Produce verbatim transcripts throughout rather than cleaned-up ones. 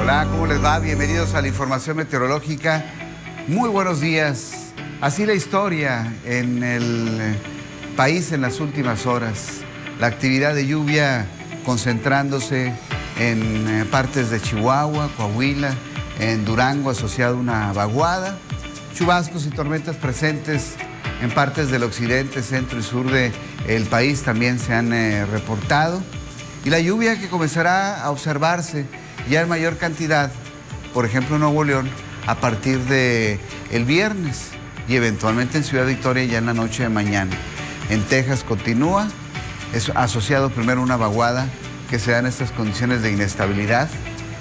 Hola, ¿cómo les va? Bienvenidos a la información meteorológica. Muy buenos días. Así la historia en el país en las últimas horas. La actividad de lluvia concentrándose en partes de Chihuahua, Coahuila, en Durango, asociado a una vaguada. Chubascos y tormentas presentes en partes del occidente, centro y sur del país también se han eh, reportado. Y la lluvia que comenzará a observarse ya en mayor cantidad, por ejemplo en Nuevo León, a partir del viernes y eventualmente en Ciudad Victoria ya en la noche de mañana. En Texas continúa, es asociado primero a una vaguada que se da en estas condiciones de inestabilidad.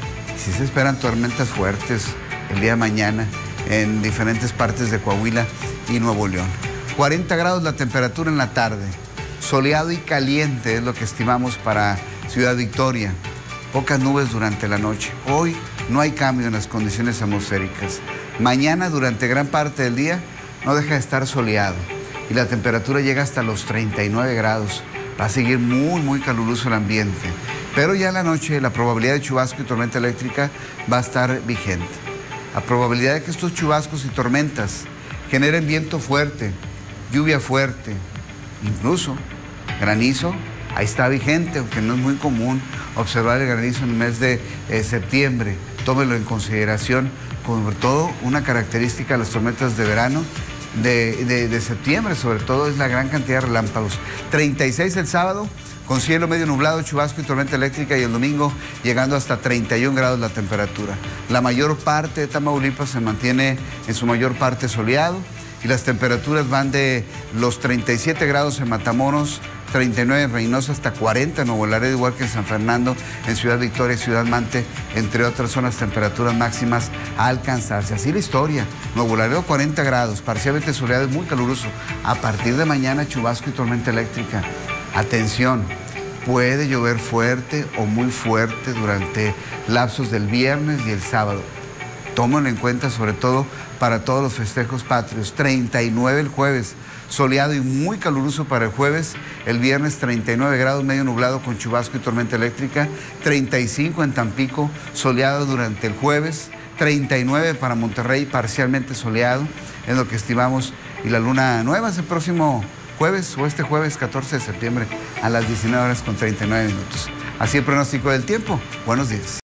Si se esperan tormentas fuertes el día de mañana en diferentes partes de Coahuila y Nuevo León. cuarenta grados la temperatura en la tarde, soleado y caliente es lo que estimamos para Ciudad Victoria. Pocas nubes durante la noche. Hoy no hay cambio en las condiciones atmosféricas. Mañana, durante gran parte del día, no deja de estar soleado. Y la temperatura llega hasta los treinta y nueve grados. Va a seguir muy, muy caluroso el ambiente. Pero ya en la noche, la probabilidad de chubasco y tormenta eléctrica va a estar vigente. La probabilidad de que estos chubascos y tormentas generen viento fuerte, lluvia fuerte, incluso granizo, ahí está vigente, aunque no es muy común observar el granizo en el mes de eh, septiembre. Tómelo en consideración, sobre todo una característica de las tormentas de verano de, de, de septiembre, sobre todo es la gran cantidad de relámpagos. treinta y seis el sábado, con cielo medio nublado, chubasco y tormenta eléctrica, y el domingo llegando hasta treinta y un grados la temperatura. La mayor parte de Tamaulipas se mantiene en su mayor parte soleado y las temperaturas van de los treinta y siete grados en Matamoros, treinta y nueve en Reynosa, hasta cuarenta en Nuevo Laredo, igual que en San Fernando, en Ciudad Victoria y Ciudad Mante, entre otras zonas, temperaturas máximas a alcanzarse. Así la historia. Nuevo Laredo cuarenta grados, parcialmente soleado y muy caluroso. A partir de mañana, chubasco y tormenta eléctrica. Atención, puede llover fuerte o muy fuerte durante lapsos del viernes y el sábado. Tómenlo en cuenta, sobre todo para todos los festejos patrios. treinta y nueve el jueves, soleado y muy caluroso para el jueves. El viernes treinta y nueve grados, medio nublado con chubasco y tormenta eléctrica. treinta y cinco en Tampico, soleado durante el jueves. treinta y nueve para Monterrey, parcialmente soleado, es lo que estimamos. Y la luna nueva es el próximo jueves o este jueves catorce de septiembre a las diecinueve horas con treinta y nueve minutos. Así el pronóstico del tiempo. Buenos días.